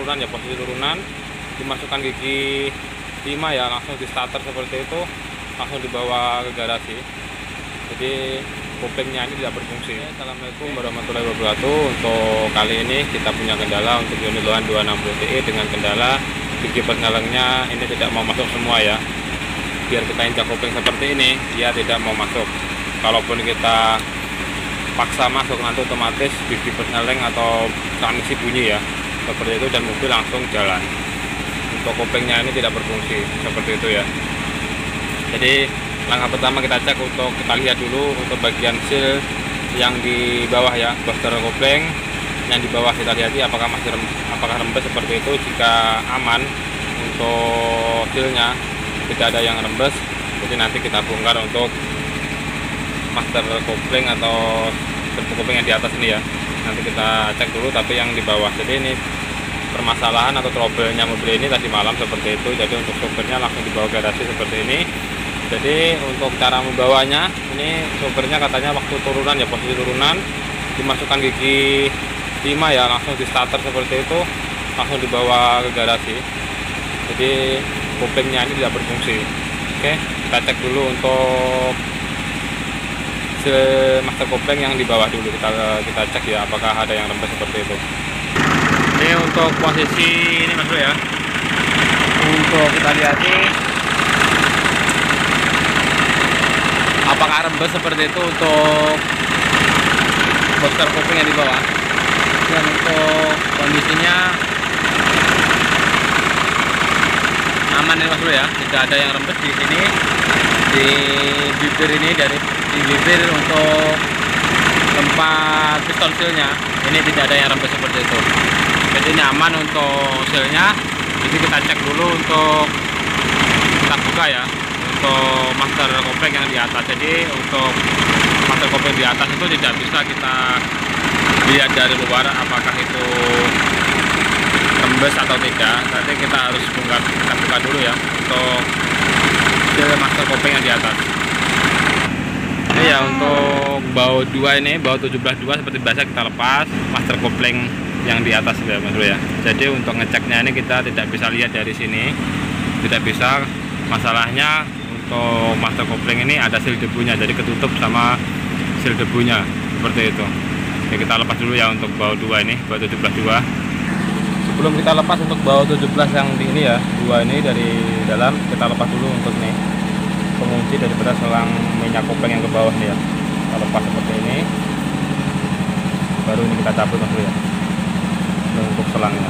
turunan ya, posisi turunan, dimasukkan gigi 5 ya, langsung di starter seperti itu, langsung dibawa ke garasi. Jadi koplingnya ini tidak berfungsi. Assalamualaikum warahmatullahi wabarakatuh. Untuk kali ini kita punya kendala untuk unit Lohan 260 TE dengan kendala gigi persnelengnya ini tidak mau masuk semua ya. Biar kita injak kopling seperti ini, dia tidak mau masuk. Kalaupun kita paksa masuk, nanti otomatis gigi persneleng atau transmisi bunyi ya, seperti itu, dan mobil langsung jalan. Untuk koplingnya ini tidak berfungsi seperti itu ya. Jadi langkah pertama kita cek, untuk kita lihat dulu untuk bagian seal yang di bawah ya, booster kopling yang di bawah, kita lihat apakah masih apakah rembes seperti itu. Jika aman untuk sealnya, tidak ada yang rembes, jadi nanti kita bongkar untuk master kopling atau kopling yang di atas ini ya. Nanti kita cek dulu, tapi yang di bawah. Jadi ini permasalahan atau trouble-nya mobil ini tadi malam seperti itu. Jadi untuk sopirnya langsung dibawa ke garasi seperti ini. Jadi untuk cara membawanya, ini sopirnya katanya waktu turunan ya, posisi turunan, dimasukkan gigi 5 ya, langsung di starter seperti itu, langsung dibawa ke garasi. Jadi koplingnya ini tidak berfungsi. Oke, kita cek dulu untuk master kopling yang di bawah dulu, kita cek ya apakah ada yang rembes seperti itu. Ini untuk posisi ini Mas Bro ya, untuk kita lihat apakah rembes seperti itu untuk booster kopling yang di bawah. Dan untuk kondisinya aman ya Mas Bro ya, tidak ada yang rembes di sini, di bibir ini, dari di bibir untuk tempat piston sealnya ini tidak ada yang rembes seperti itu. Jadi ini aman untuk sealnya. Jadi kita cek dulu, untuk kita buka ya untuk master kopling yang di atas. Jadi untuk master kopling di atas itu tidak bisa kita lihat dari luar apakah itu rembes atau tidak. Nanti kita harus bongkar, kita buka dulu ya untuk master kopling yang di atas. Ini ya untuk baut 2 ini, baut 17.2 seperti biasa kita lepas master kopling yang di atas ya Mas Bro ya. Jadi untuk ngeceknya ini kita tidak bisa lihat dari sini, tidak bisa. Masalahnya untuk master kopling ini ada seal debunya, jadi ketutup sama seal debunya seperti itu. Jadi kita lepas dulu ya untuk baut 2 ini, baut 17.2. Sebelum kita lepas untuk baut 17 yang di ini ya, 2 ini dari dalam, kita lepas dulu untuk nih pengunci daripada selang minyak kopling yang ke bawah nih ya. Kita lepas seperti ini, baru ini kita cabut Mas Bro ya. Ini untuk selangnya,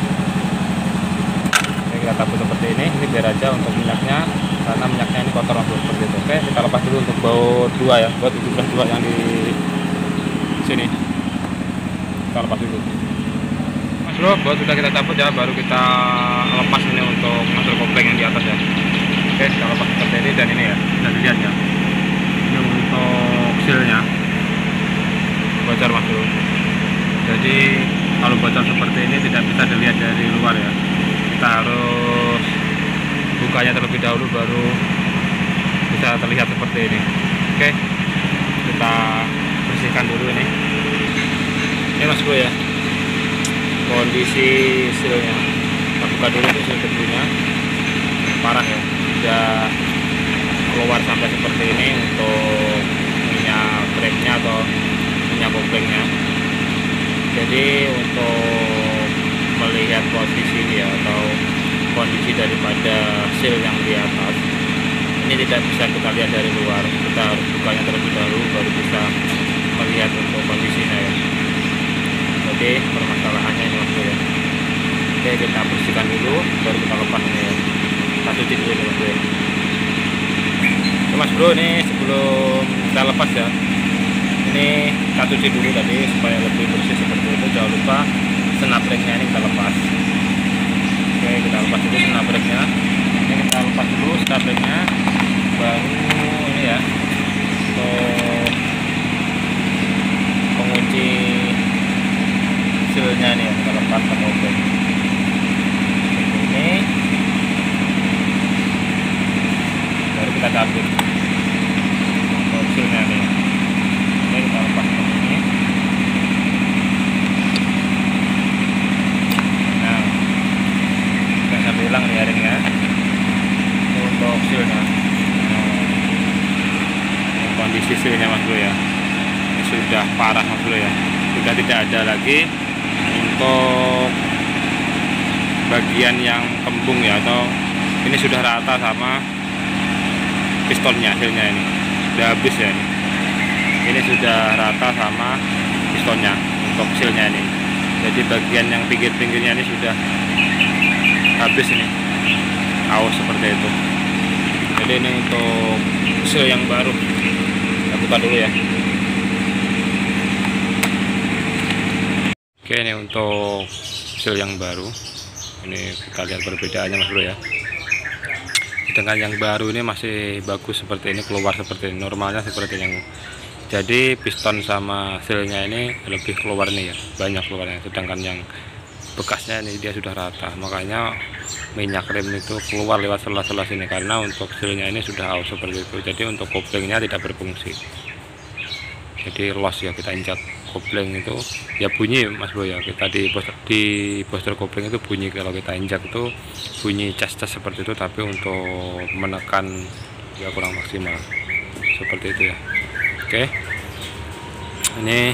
ini kita cabut seperti ini biar aja untuk minyaknya, karena minyaknya ini kotor Mas Bro, seperti itu. Oke, kita lepas dulu untuk baut 2 ya, baut 17.2 yang di sini kita lepas dulu Mas Bro. Baut sudah kita cabut ya, baru kita lepas ini untuk master kopling yang di atas ya. Oke, kita lepas seperti ini, dan ini ya bisa dilihat ya, ini untuk sealnya bocor Mas Bro. Jadi kalau bocor seperti ini tidak bisa dilihat dari luar ya, kita harus bukanya terlebih dahulu baru bisa terlihat seperti ini. Oke, kita bersihkan dulu ini Mas Bro ya, kondisi sealnya. Kita buka dulu ini seal debunya, parah ya, sudah keluar sampai seperti ini untuk minyak treknya atau minyak koplingnya. Jadi untuk melihat posisi dia atau kondisi daripada seal yang di atas ini tidak bisa kita lihat dari luar, kita harus bukanya terlebih dahulu baru bisa melihat untuk kondisinya ya. Jadi permasalahannya ini Mas Bro ya. Oke, kita bersihkan dulu baru kita lepas ini ya. Kita cuci dulu ini Mas Bro ya. Oke Mas Bro, ini sebelum kita lepas ya, ini kita cuci dulu tadi supaya lebih bersih seperti itu. Jangan lupa snapringnya ini kita lepas. Oke, kita lepas dulu snapringnya. Ini kita lepas dulu snapringnya, baru ini ya untuk pengunci sealnya nih kita lepas ke mobil ini, baru kita cabut sealnya nih. Ini kita lepas ke ini. Nah, hasilnya Mas Bro ya. Ini sudah parah Mas Bro ya, sudah tidak ada lagi untuk bagian yang kembung ya, atau ini sudah rata sama pistonnya. Hasilnya ini sudah habis ya, ini sudah rata sama pistonnya untuk hasilnya ini. Jadi bagian yang pinggir-pinggirnya ini sudah habis ini, aus seperti itu. Jadi ini untuk seal yang baru, kita buka dulu ya. Oke, ini untuk seal yang baru. Ini kita lihat perbedaannya Mas Bro ya. Dengan yang baru ini masih bagus seperti ini, keluar seperti ini, normalnya seperti yang. Jadi piston sama sealnya ini lebih keluar nih ya, banyak keluarnya. Sedangkan yang bekasnya ini dia sudah rata, makanya minyak rem itu keluar lewat sela-sela sini, karena untuk sealnya ini sudah aus seperti itu. Jadi untuk koplingnya tidak berfungsi, jadi loss ya. Kita injak kopling itu ya bunyi Mas Bro ya, kita di booster kopling itu bunyi kalau kita injak, itu bunyi cas seperti itu, tapi untuk menekan ya kurang maksimal seperti itu ya. Oke, ini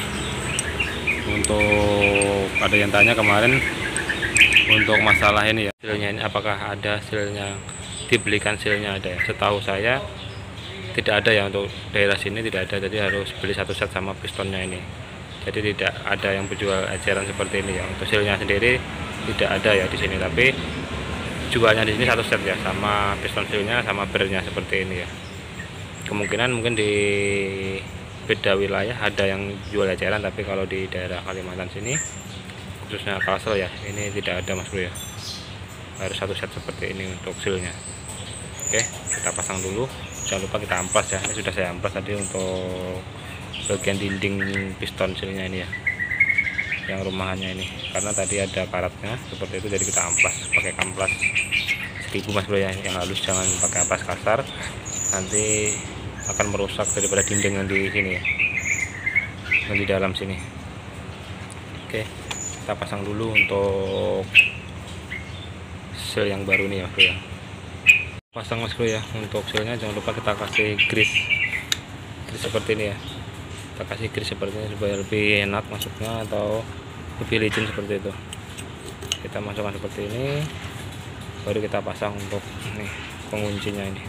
untuk ada yang tanya kemarin untuk masalah ini ya, sealnya ini apakah ada sealnya, dibelikan sealnya ada ya. Setahu saya tidak ada ya, untuk daerah sini tidak ada, jadi harus beli satu set sama pistonnya ini. Jadi tidak ada yang berjual eceran seperti ini ya. Untuk sealnya sendiri tidak ada ya di sini, tapi jualnya di sini satu set ya, sama piston sealnya sama bernya seperti ini ya. Kemungkinan mungkin di beda wilayah ada yang jual eceran, tapi kalau di daerah Kalimantan sini khususnya Kalsel ya, ini tidak ada Mas Bro ya. Harus satu set seperti ini untuk sealnya. Oke, kita pasang dulu. Jangan lupa kita amplas ya. Ini sudah saya amplas tadi untuk bagian dinding piston sealnya ini ya, yang rumahannya ini, karena tadi ada karatnya seperti itu, jadi kita amplas pakai kamplas 1000 Mas Bro ya, yang halus, jangan pakai amplas kasar, nanti akan merusak daripada dinding yang di sini ya, yang di dalam sini. Oke, kita pasang dulu untuk seal yang baru nih Mas Bro ya. Pasang Mas Bro ya, untuk sealnya jangan lupa kita kasih grease seperti ini ya. Kita kasih grease seperti ini supaya lebih enak masuknya, atau lebih licin seperti itu. Kita masukkan seperti ini, baru kita pasang untuk ini penguncinya ini.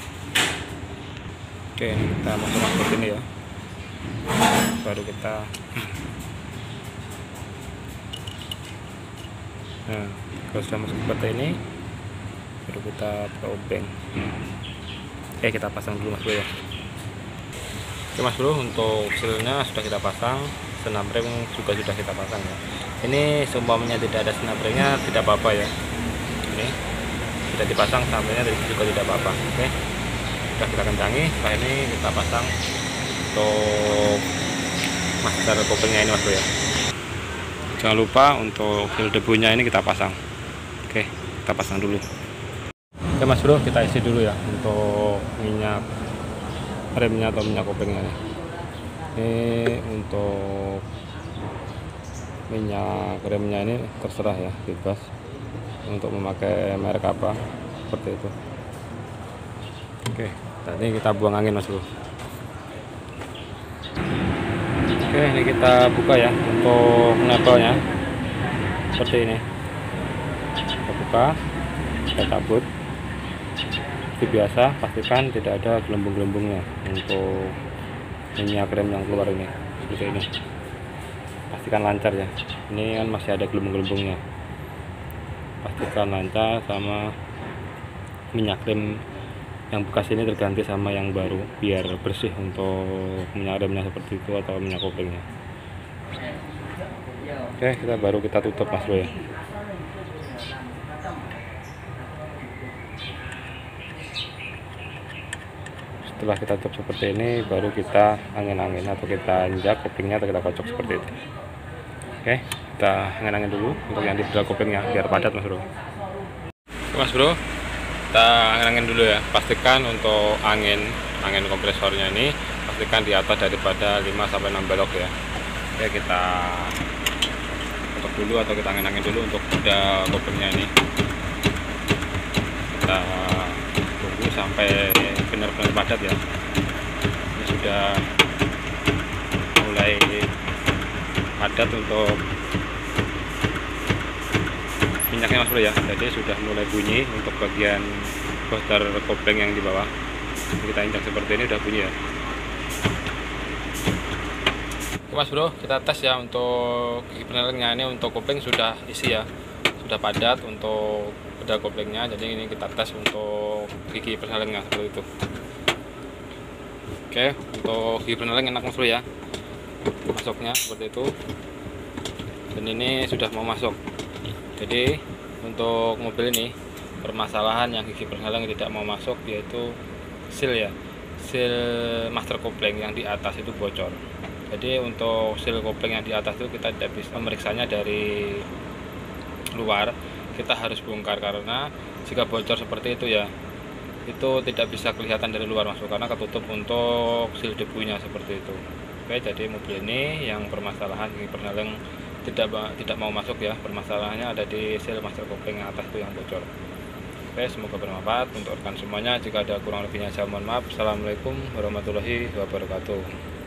Oke, kita masukkan seperti ini ya, baru kita kalau sudah masuk seperti ini, baru kita buka obeng. Kita pasang dulu Mas Bro ya. Oke Mas Bro, untuk sealnya sudah kita pasang, senam rem juga sudah kita pasang ya. Ini seumpamanya tidak ada senam remnya tidak apa-apa ya, ini sudah dipasang, sampelnya juga tidak apa-apa. Oke, sudah kita kencangi. Setelah ini kita pasang untuk master koplingnya ini Mas Bro ya. Jangan lupa untuk seal debunya ini kita pasang. Oke, kita pasang dulu. Oke Mas Bro, kita isi dulu ya untuk minyak remnya atau minyak koplingnya nih. Ini untuk minyak remnya ini terserah ya, bebas untuk memakai merek apa, seperti itu. Oke, tadi kita buang angin Mas Bro. Oke, ini kita buka ya untuk nempelnya seperti ini. Kita buka, kita cabut. Seperti biasa, pastikan tidak ada gelembung-gelembungnya untuk minyak rem yang keluar ini, seperti ini. Pastikan lancar ya, ini kan masih ada gelembung-gelembungnya. Pastikan lancar, sama minyak rem yang bekas ini terganti sama yang baru, biar bersih untuk minyak remnya seperti itu, atau minyak koplingnya. Oke, kita tutup Mas Bro ya. Setelah kita tutup seperti ini, baru kita angin-angin atau kita injak koplingnya, atau kita kocok seperti itu. Oke, kita angin-angin dulu untuk yang di belakang koplingnya biar padat Mas Bro. Mas Bro, kita angin-angin dulu ya. Pastikan untuk angin kompresornya ini pastikan di atas daripada 5-6 balok ya. Oke, kita tutup dulu atau kita angin-angin dulu untuk udah koplingnya ini. Kita tunggu sampai benar-benar padat ya. Ini sudah mulai padat untuk minyaknya Mas Bro ya. Jadi sudah mulai bunyi untuk bagian booster kopling yang di bawah. Kita injak seperti ini udah bunyi ya. Oke Mas Bro, kita tes ya untuk gigi penelengnya. Ini untuk kopling sudah isi ya, sudah padat untuk pedal koplingnya. Jadi ini kita tes untuk gigi penelengnya seperti itu. Oke, untuk gigi peneleng enak Mas Bro ya, masuknya seperti itu. Dan ini sudah mau masuk. Jadi untuk mobil ini permasalahan yang gigi peneleng tidak mau masuk yaitu seal ya, seal master kopling yang di atas itu bocor. Jadi untuk seal kopling yang di atas itu kita tidak bisa memeriksanya dari luar, kita harus bongkar karena jika bocor seperti itu ya, itu tidak bisa kelihatan dari luar Mas Bro, karena ketutup untuk seal debunya seperti itu. Oke, jadi mobil ini yang permasalahan gigi peneleng tidak mau masuk ya, permasalahannya ada di seal master kopling yang atas itu yang bocor. Oke, semoga bermanfaat untuk rekan semuanya. Jika ada kurang lebihnya saya mohon maaf. Assalamualaikum warahmatullahi wabarakatuh.